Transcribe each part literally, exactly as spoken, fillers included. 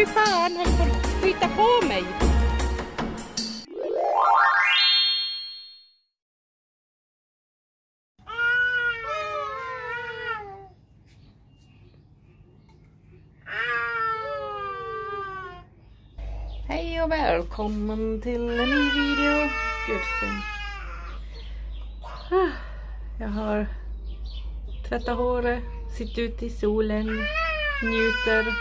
Fy fan, han får skjuta på mig. Hej och välkommen till en ny video. Gud, jag har tvättat håret, sitter ute i solen, njuter.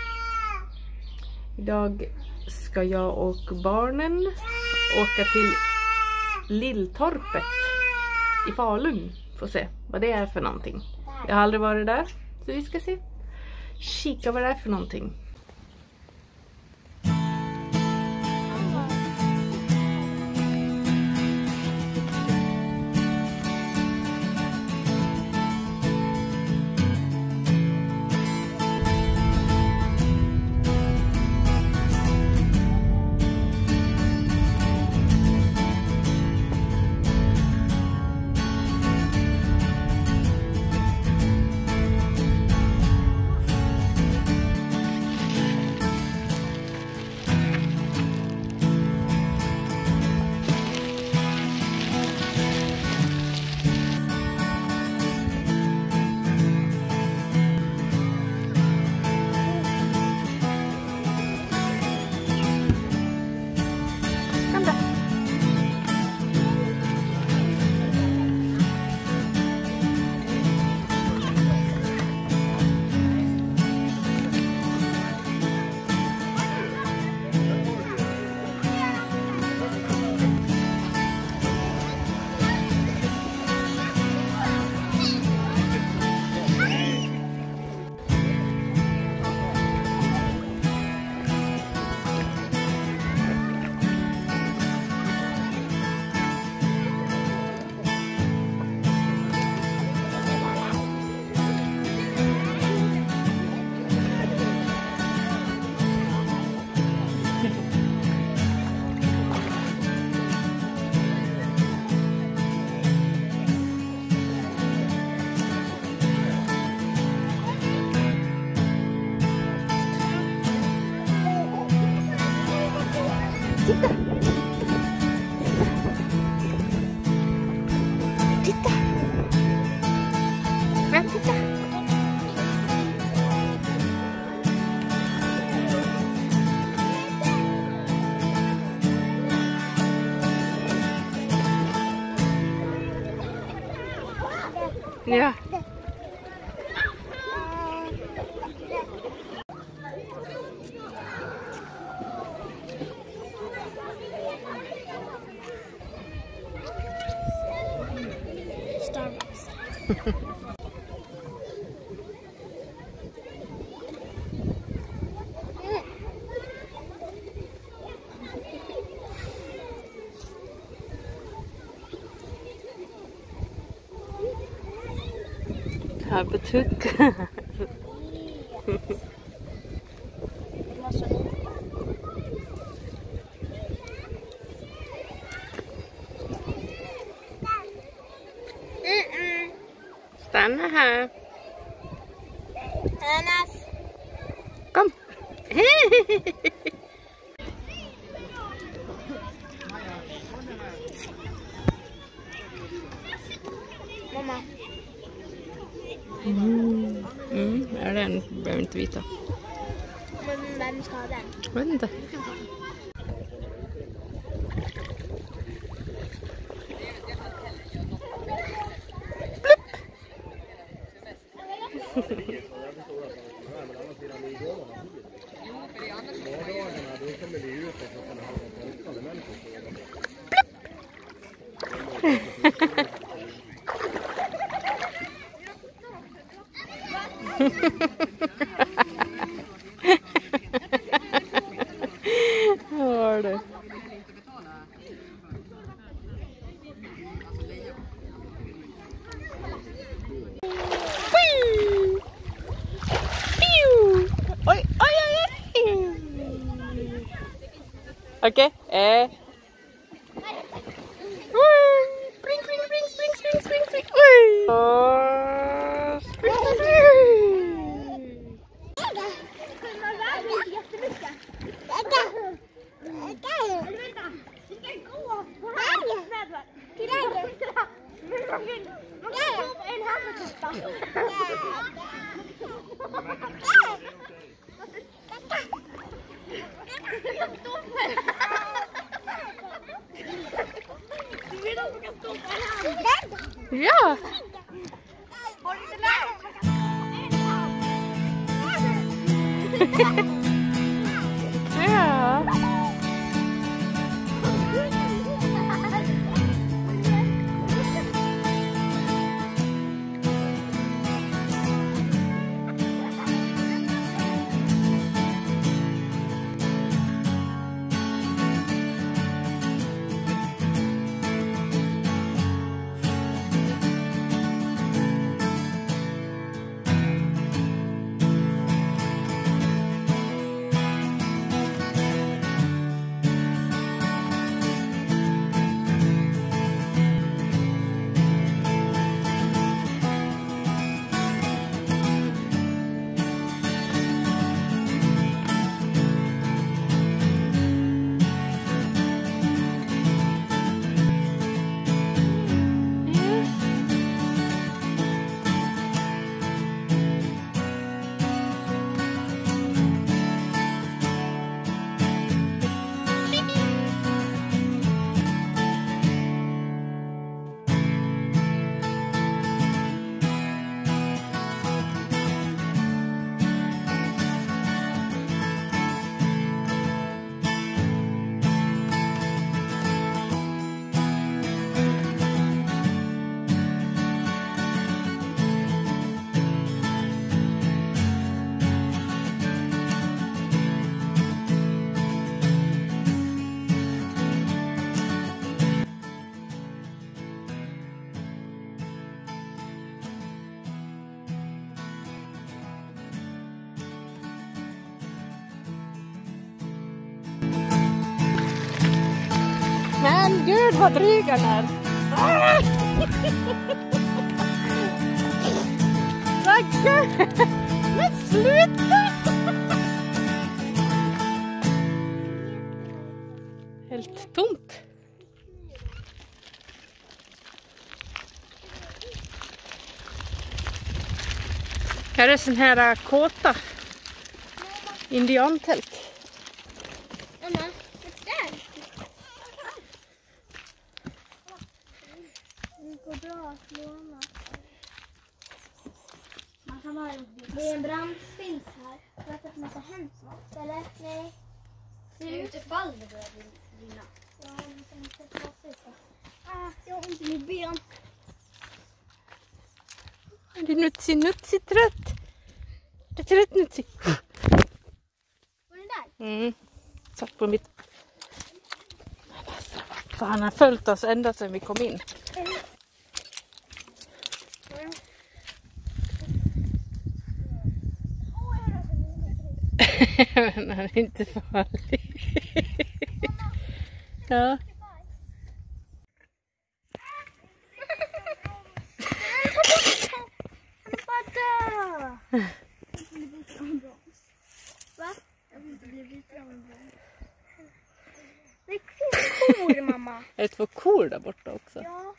Idag ska jag och barnen åka till Lilltorpet i Falun. Får se vad det är för någonting. Jag har aldrig varit där, så vi ska se. Kika vad det är för någonting. Titta! Titta! Men titta! Ja. Habituk. Stanna här. Anas. Kom. Mamma. Mm. Mm, är den behöver inte vita. Men vem ska ha den? Jag vet inte. Hör du? Oj, oj, oj, oj. Okej, eh. Spring, spring, spring, spring, spring, spring, spring. Oj. Spring, spring. Ja! Ja! Men gud vad dryg han är! Ragge! Men sluta! Helt tomt. Här är sån här kåta. Indiantält. Mamma, där. Det går bra att låna. Man kan bara... Det är en brandfilt här. För att man ska hänt något, eller? Nej. Det är utifall det börjar brinna. Ja, man kan inte ta sig så. Ah, jag har ont i mitt ben. Är du nutsi, nutsi trött? Du är trött nutsi. Var den där? Mm. Satt på mitt... För han har följt oss ända sedan vi kom in. Men han är inte farlig. Ja. Va? Jag vill inte bli vit av en brons. Det finns kor, mamma. Är det två kor där borta också? Ja.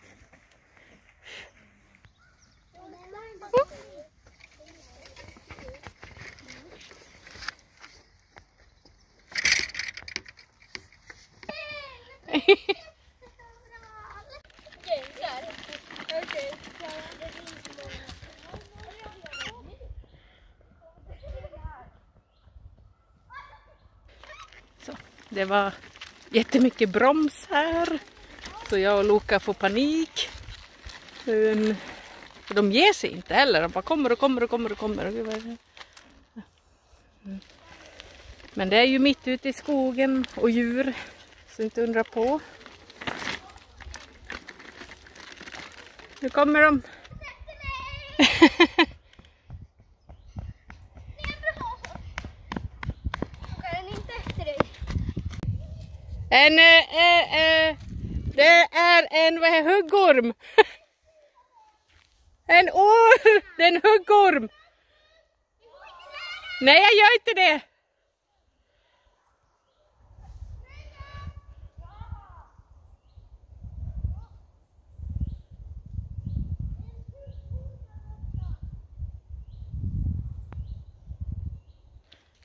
Så, det var jättemycket broms här. Så jag och Luka får panik. Um, för de ger sig inte heller. De bara kommer och kommer och kommer och kommer. Mm. Men det är ju mitt ute i skogen och djur. Så inte undra på. Nu kommer de. En, äh, äh, det är en vad är, huggorm. En orm. Det är en huggorm. Nej, jag gör inte det.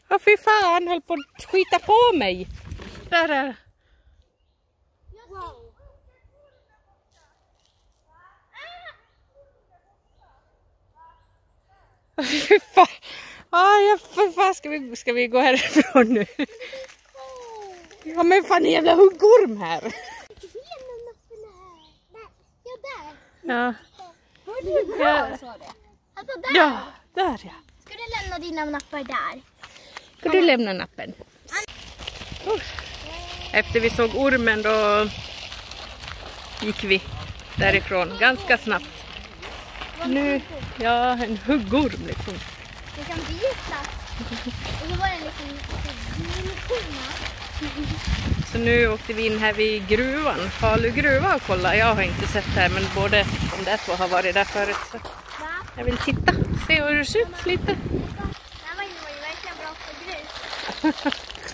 Åh fy fan, han höll på att skita på mig. Där är. Wow. Fy fan. Ah, ja, för fan ska vi, ska vi gå härifrån nu? Ja men fan en jävla huggorm här. Ja, där. Ja. Hörde du bra Ja. sa det? Alltså där. Ja, där ja. Ska du lämna dina nappar där? Ska du lämna nappen? Oh. Efter vi såg ormen då gick vi därifrån ganska snabbt. Nu, ja, en huggorm liksom. Det kan bli ett plats. Och så var det liksom en Så nu åkte vi in här vid gruvan, Falu gruva och kolla. Jag har inte sett här men både de där två har varit där förut. Så jag vill titta, se hur det ser ut lite. Den var ju verkligen bra på grus.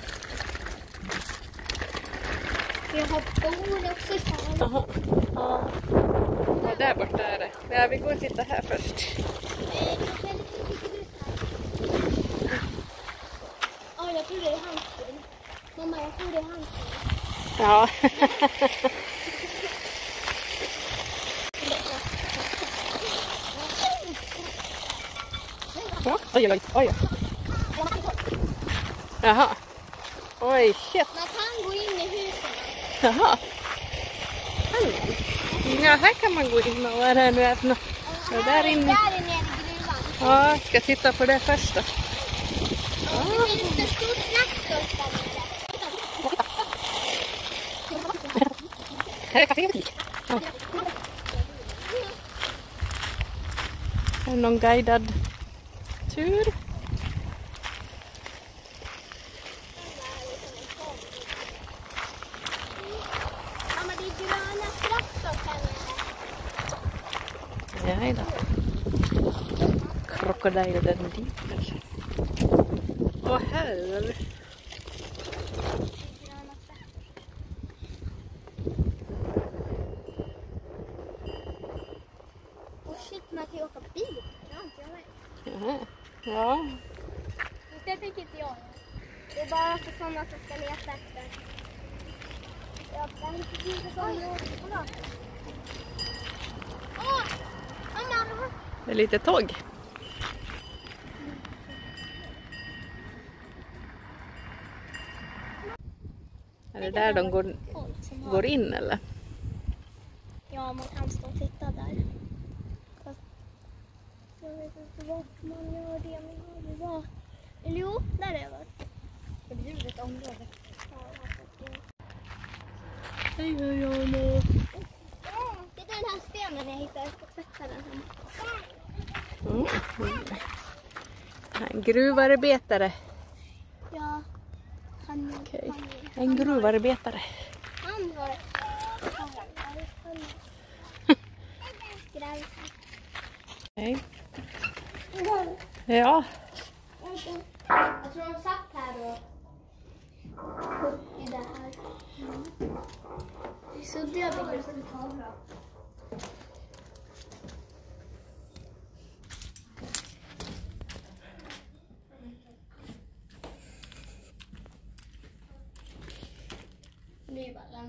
Vi har bord också i stan. Jaha. Ja. Ja, där borta är det. Ja, vi går och tittar här först. Ja, jag tror det är hans bil. Mamma, jag tror det är hans bil. Ja. Ja, oj, oj, oj. Jaha. Oj, shit. Man kan gå in i huset. Jaha. Ja, här kan man gå in och vad är det nu är för något? Ja, där inne. Där är nere i gruvan. Ja, ska titta på det först då. Ja. Det finns en stor traktor där nere. Här är kafébutik. Ja. Är det någon guidad tur? Mamma, det är gröna traktor där nere. Ja, då. Krokodil den dit. Åh, här. Och shit, man kan ju åka bil. Ja, inte jag vet. Jaha. Ja. Det tycker inte jag. Det är bara för sådana som ska leta efter. Ja, det här är inte så bra. Åh! Mamma! Det är lite tåg. Är det där de går, går in eller? Ja, man kan stå och titta där. Fast jag vet inte vart man gör det. Men har det var... Eller jo, där är det. Förbjudet område. Hej, hej, Anna. Det är den här stenen jag hittade på tvättaren. Mm. En gruvarbetare. Ja, han, Okej. han, En gruvarbetare. han var... Gräv. Okej. Ja. Jag tror de satt här och i det här. Det är suddiga bilder som kamera. Det är bara den.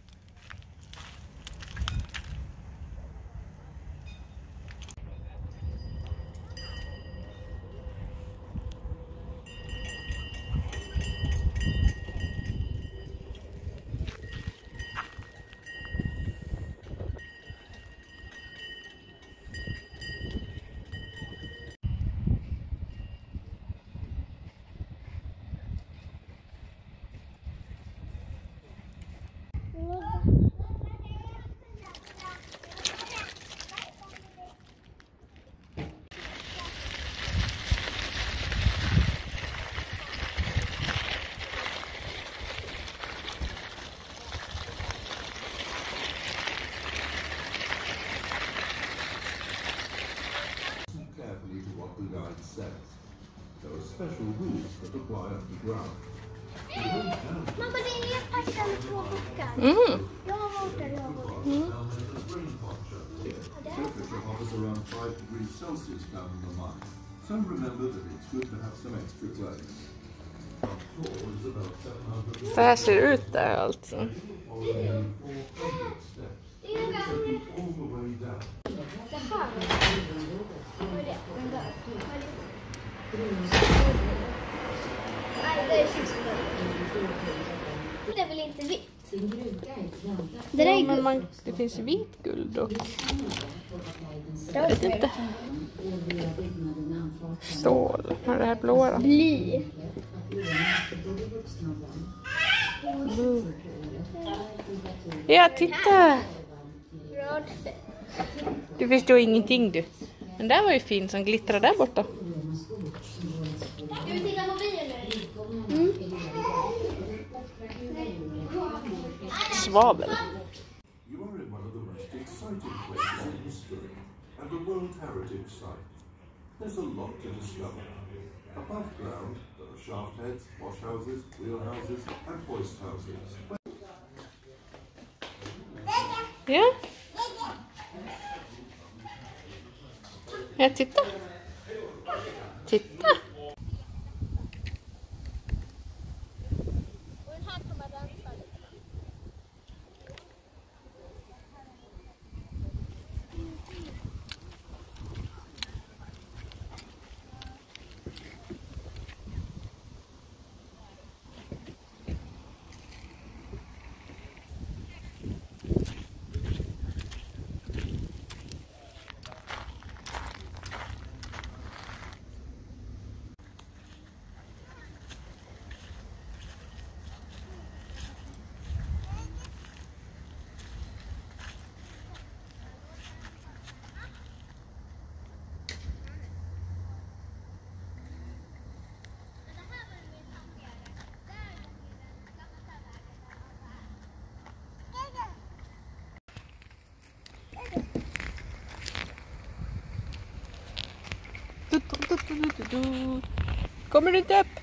Carefully to what the guide says. There are special rules that apply underground. Mamma, det är en pasta med två bockar. Mm. Jag har varit där, jag har varit där. Down there at the rain pot show here. Temperature hovers around five degrees Celsius down in the mine. So remember that it's good to have some extra clothes. Så här ser det ut där alltså. All the way down. Det är väl inte vitt? Det, ja, men man, det finns vit guld och jag vet inte. Stål. Vad är det här blåa? Bly. Blue. Ja, titta! Du förstår ingenting du. Den där var ju fin som glittrar där borta. Ska vi titta på bilen nu? Mm. Svavel. You are in one of the most exciting places in history, and a World Heritage Site. There's a lot to discover. Above ground, there are shaft heads, wash houses, wheel houses, and hoist houses. Ja. Ja, titta. Titta. Kommer du inte upp?